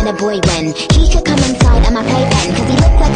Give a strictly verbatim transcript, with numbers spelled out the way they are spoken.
when a boy when he could come inside of my playpen, cause he looked like